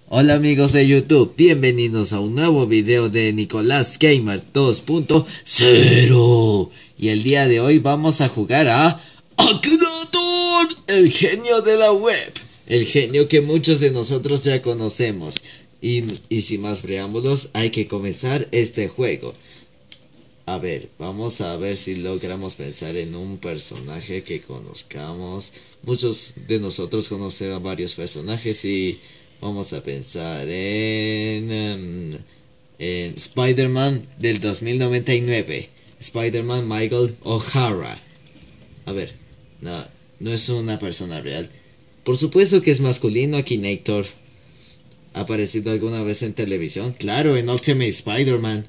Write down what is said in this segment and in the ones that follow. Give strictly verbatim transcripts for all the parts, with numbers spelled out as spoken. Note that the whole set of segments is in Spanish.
Hola amigos de YouTube, bienvenidos a un nuevo video de Nicolás Gamer dos punto cero. Y el día de hoy vamos a jugar a Akhenaton, el genio de la web. El genio que muchos de nosotros ya conocemos. Y, y sin más preámbulos, hay que comenzar este juego. A ver, vamos a ver si logramos pensar en un personaje que conozcamos. Muchos de nosotros conocen a varios personajes y vamos a pensar en, um, en Spider-Man del dos mil noventa y nueve. Spider-Man Michael O'Hara. A ver, no, no es una persona real. Por supuesto que es masculino. Akinator. ¿Ha aparecido alguna vez en televisión? Claro, en Ultimate Spider-Man.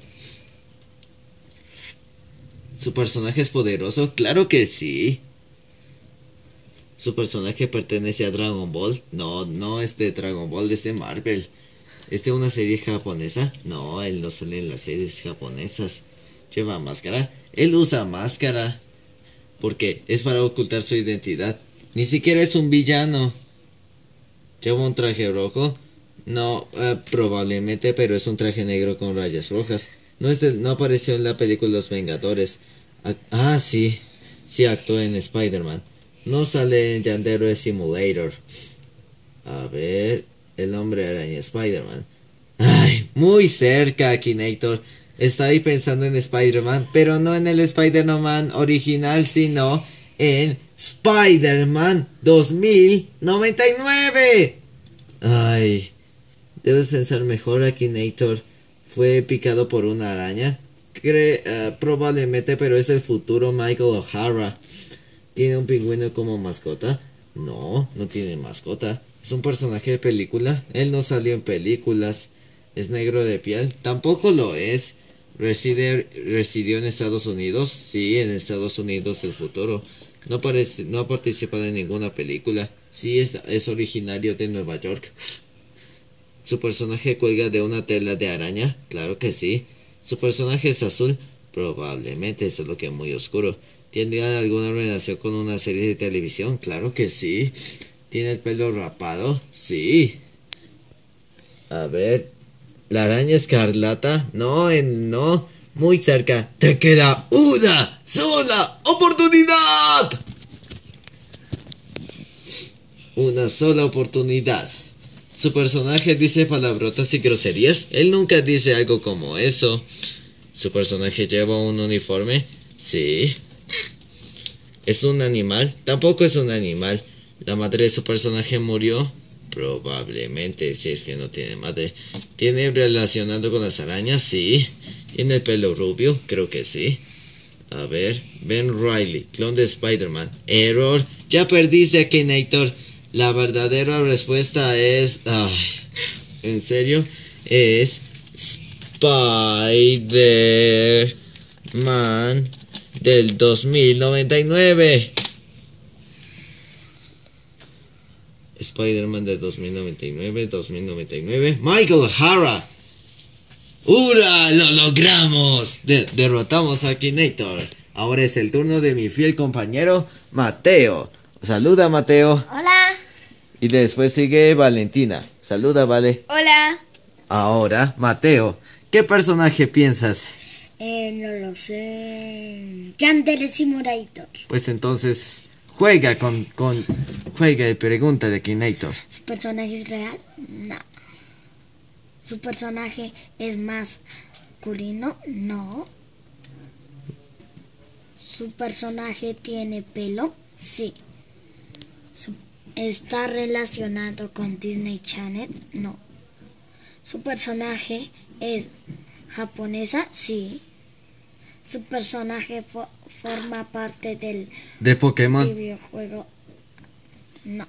¿Su personaje es poderoso? Claro que sí. ¿Su personaje pertenece a Dragon Ball? No, no es de Dragon Ball, es de Marvel. ¿Es de una serie japonesa? No, él no sale en las series japonesas. ¿Lleva máscara? Él usa máscara. ¿Por qué? Es para ocultar su identidad. Ni siquiera es un villano. ¿Lleva un traje rojo? No, uh, probablemente, pero es un traje negro con rayas rojas. No, es de, no apareció en la película Los Vengadores. Ah, ah sí. Sí actuó en Spider-Man. No sale en Yandere Simulator. A ver. El hombre araña Spider-Man. Ay, muy cerca, Akinator. Está ahí pensando en Spider-Man, pero no en el Spider-Man original, sino en Spider-Man dos mil noventa y nueve. Ay, debes pensar mejor, Akinator. ¿Fue picado por una araña? Cre uh, probablemente, pero es el futuro Michael O'Hara. ¿Tiene un pingüino como mascota? No, no tiene mascota. ¿Es un personaje de película? Él no salió en películas. ¿Es negro de piel? Tampoco lo es. ¿Reside, ¿Residió en Estados Unidos? Sí, en Estados Unidos del futuro. No, parece, no ha participado en ninguna película. Sí, es, es originario de Nueva York. ¿Su personaje cuelga de una tela de araña? Claro que sí. ¿Su personaje es azul? Probablemente, solo que muy oscuro. ¿Tiene alguna relación con una serie de televisión? Claro que sí. ¿Tiene el pelo rapado? Sí. A ver. ¿La araña escarlata? No, en no. Muy cerca. ¡Te queda una sola oportunidad! Una sola oportunidad. ¿Su personaje dice palabrotas y groserías? Él nunca dice algo como eso. ¿Su personaje lleva un uniforme? Sí. ¿Es un animal? Tampoco es un animal. ¿La madre de su personaje murió? Probablemente, si es que no tiene madre. ¿Tiene relacionado con las arañas? Sí. ¿Tiene el pelo rubio? Creo que sí. A ver, Ben Riley, clon de Spider-Man. Error. Ya perdiste, Akinator. La verdadera respuesta es... Ay, ¿en serio? Es Spider-Man del dos mil noventa y nueve. Spider-Man del dos mil noventa y nueve, dos mil noventa y nueve. Michael O'Hara. ¡Hurra! ¡Lo logramos! De derrotamos a Akinator. Ahora es el turno de mi fiel compañero Mateo. Saluda, Mateo. Hola. Y después sigue Valentina. Saluda, Vale. Hola. Ahora, Mateo, ¿qué personaje piensas? Eh, no lo sé. Yandere Simulator. Pues entonces, juega con, con... Juega y pregunta de Akinator. ¿Su personaje es real? No. ¿Su personaje es masculino? No. ¿Su personaje tiene pelo? Sí. ¿Su ¿Está relacionado con Disney Channel? No. ¿Su personaje es japonesa? Sí. ¿Su personaje fo forma parte del ¿De Pokémon? videojuego? No.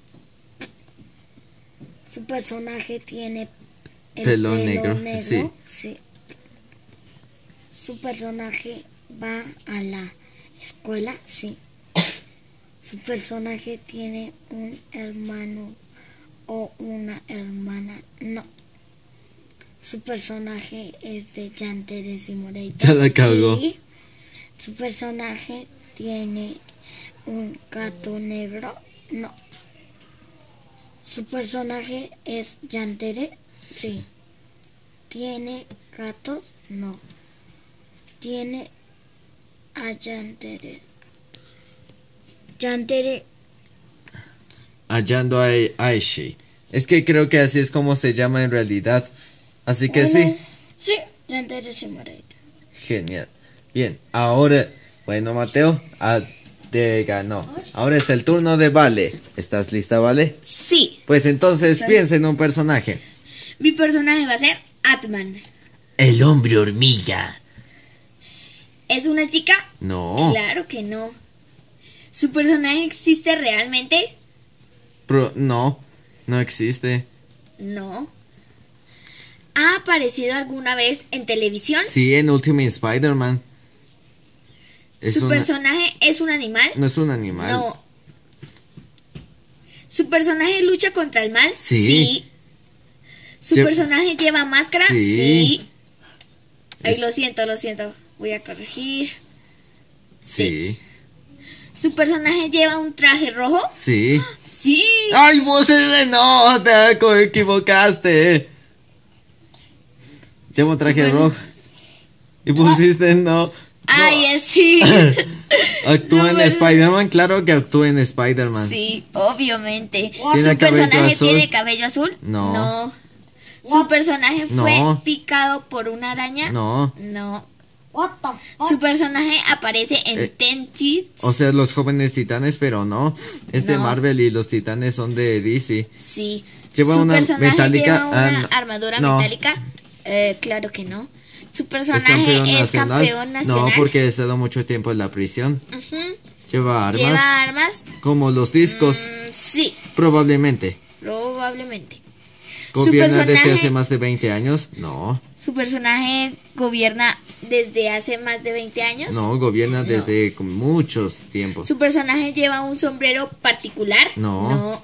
¿Su personaje tiene el pelo, pelo negro? negro? Sí. Sí. ¿Su personaje va a la escuela? Sí. ¿Su personaje tiene un hermano o una hermana? No. ¿Su personaje es de Yandere Simulator? Ya la cagó. Sí. ¿Su personaje tiene un gato negro? No. Su personaje es Yandere. Sí. ¿Tiene gatos? No. Tiene a Yandere. Yandere. Hallando a Aishi. Es que creo que así es como se llama en realidad. Así que Bueno, sí. Sí, Yandere Shimoraito. Genial. Bien, ahora, bueno, Mateo, ah, te ganó. Ahora es el turno de Vale. ¿Estás lista, Vale? Sí. Pues entonces Sí. piensa en un personaje. Mi personaje va a ser Atman. El hombre hormiga. ¿Es una chica? No. Claro que no. ¿Su personaje existe realmente? Pro- no, no existe. No. ¿Ha aparecido alguna vez en televisión? Sí, en Ultimate Spider-Man. Es ¿Su una- personaje es un animal? No es un animal. No. ¿Su personaje lucha contra el mal? Sí. ¿Su Lle- personaje lleva máscara? Sí. Ay, Es- lo siento, lo siento. Voy a corregir. Sí. ¿Su personaje lleva un traje rojo? Sí. Sí. ¡Ay, vos ese no! Te co- equivocaste. Llevo un traje Super- rojo. Y pusiste no. Ay, es sí. Actúa en Super- Spider-Man, claro que actúa en Spider-Man. Sí, obviamente. ¿Tiene ¿Su cabello personaje azul? tiene cabello azul? No. No. ¿Su personaje fue No. picado por una araña? No. No. ¿Su personaje aparece en Eh, Ten Cheats? O sea, los jóvenes titanes, pero no. Es de No. Marvel y los titanes son de D C. Sí. ¿Lleva ¿Su una personaje metálica? lleva una Ah, no. armadura No. metálica? Eh, claro que no. ¿Su ¿Es personaje campeón es nacional? campeón nacional? No, porque ha estado mucho tiempo en la prisión. Ujú. Lleva armas. ¿Lleva armas? Como los discos. Mm, sí, Probablemente. probablemente. ¿Gobierna desde personaje- hace más de veinte años? No. ¿Su personaje gobierna desde hace más de veinte años? No, gobierna No. desde con muchos tiempos. ¿Su personaje lleva un sombrero particular? No. No.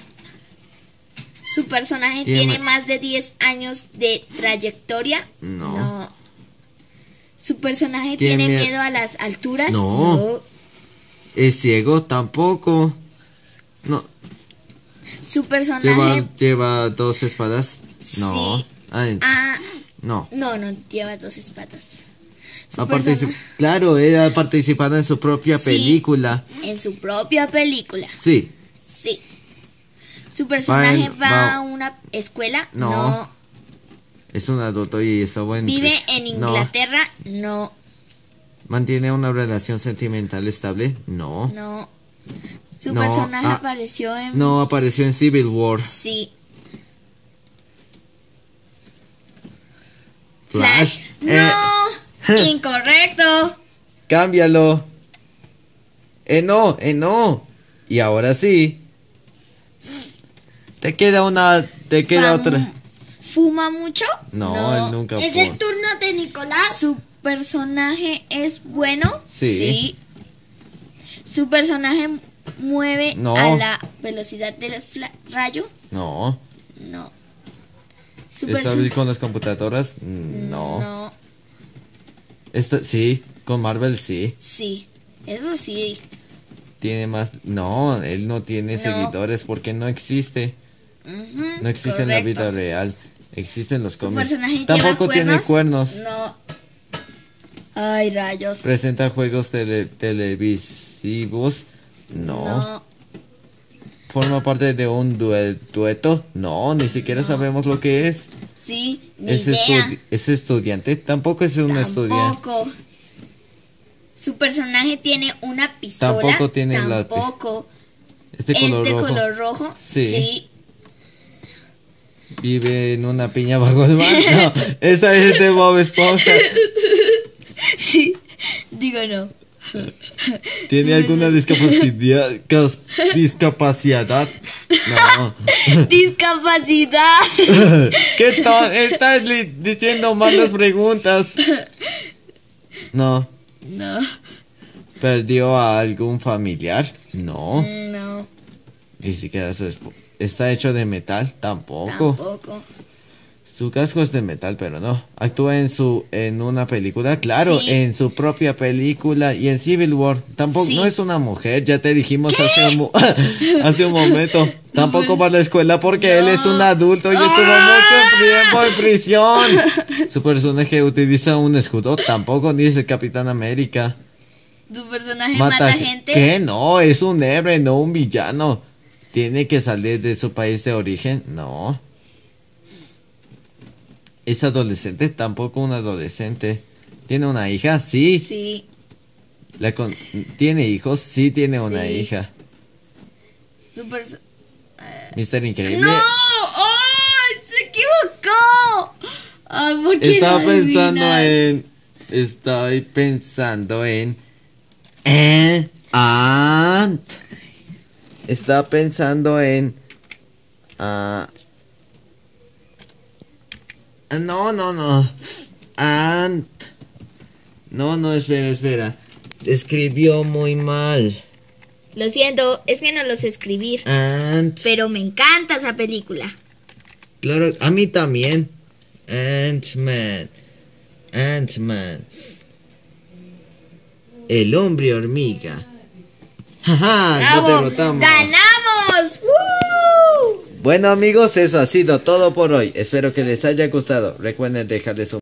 ¿Su personaje Tiene- tiene más de diez años de trayectoria? No. ¿Su personaje ¿Tiene tiene mie- miedo a las alturas? No. ¿Es ciego? Tampoco. No. ¿Su personaje... ¿Lleva, lleva dos espadas? No. Sí. Ah, en- Ah, no. no, no lleva dos espadas. Su Ha partici- persona- Claro, él ha participado en su propia Sí. película. En su propia película. Sí. Sí. ¿Su personaje Va en- va, va- a una escuela? No. Es un adulto y está bueno. ¿Vive en Inglaterra? No. ¿Mantiene una relación sentimental estable? No. No. ¿Su No, personaje ah, apareció en...? No apareció en Civil War. Sí. Flash. No. Eh. Incorrecto. Cámbialo. Eh, no, eh, no. Y ahora sí. Te queda una, te queda Fam- otra. ¿Fuma mucho? No, él nunca ¿Es fuma. el turno de Nicolás? ¿Su personaje es bueno? Sí. ¿Su personaje mueve No. a la velocidad del fla- rayo? No. No. ¿Su ¿Está perso- bien con las computadoras? No. No. Esta- sí, con Marvel sí. Sí. Eso sí. Tiene más. No, él no tiene No. seguidores porque no existe. Ujú, No existe en la correcto. vida real. Existen los ¿Su cómics. personaje Tampoco lleva tiene cuernos. No. Ay, rayos. Presenta juegos tele- televisivos. No. No. Forma parte de un due- dueto. No, ni siquiera No. sabemos lo que es. Sí, ni ¿Es, idea. estu- ¿Es estudiante? Tampoco es un estudiante. Tampoco. ¿Su personaje tiene una pistola? Tampoco tiene la pi- Tampoco. Este ¿Es color de rojo. color rojo? Sí. Sí. Vive en una piña bajo el mar. No, esa es de Bob Esponja. Sí. Digo no. ¿Tiene alguna discapacidad? cas- discapacidad? No. Discapacidad. ¿Qué tal? Estás li- diciendo malas preguntas. No. No. ¿Perdió a algún familiar? No. No. Ni siquiera su esp- ¿Está hecho de metal? Tampoco. Tampoco. Su casco es de metal, pero no. Actúa en su en una película, claro, Sí. en su propia película y en Civil War. Tampoco Sí. no es una mujer, ya te dijimos hace un, mo- hace un momento. Tampoco va a la escuela porque No. él es un adulto y estuvo ¡Ah! mucho tiempo en prisión. Su personaje utiliza un escudo, tampoco ni es el Capitán América. Tu personaje mata, gente. ¿Qué? No, es un héroe, no un villano. ¿Tiene que salir de su país de origen? No. ¿Es adolescente? Tampoco un adolescente. ¿Tiene una hija? Sí. Sí. La con- ¿Tiene hijos? Sí, tiene una Sí. hija. Tu perso- Mister Increíble. ¡No! ¡Ay! ¡Se equivocó! Ay, ¿por qué Estaba no pensando adivinas? en... Estoy pensando en... En... Ant. Estaba pensando en... ah, no, no, no. Ant. No, no, espera, espera. Escribió muy mal. Lo siento, es que no lo sé escribir. Ant. Pero me encanta esa película. Claro, a mí también. Ant-Man. Ant-Man. El hombre hormiga. ¡Jaja! Lo ¡Bravo! derrotamos. ¡Ganamos! ¡Woo! Bueno amigos, eso ha sido todo por hoy. Espero que les haya gustado. Recuerden dejarles un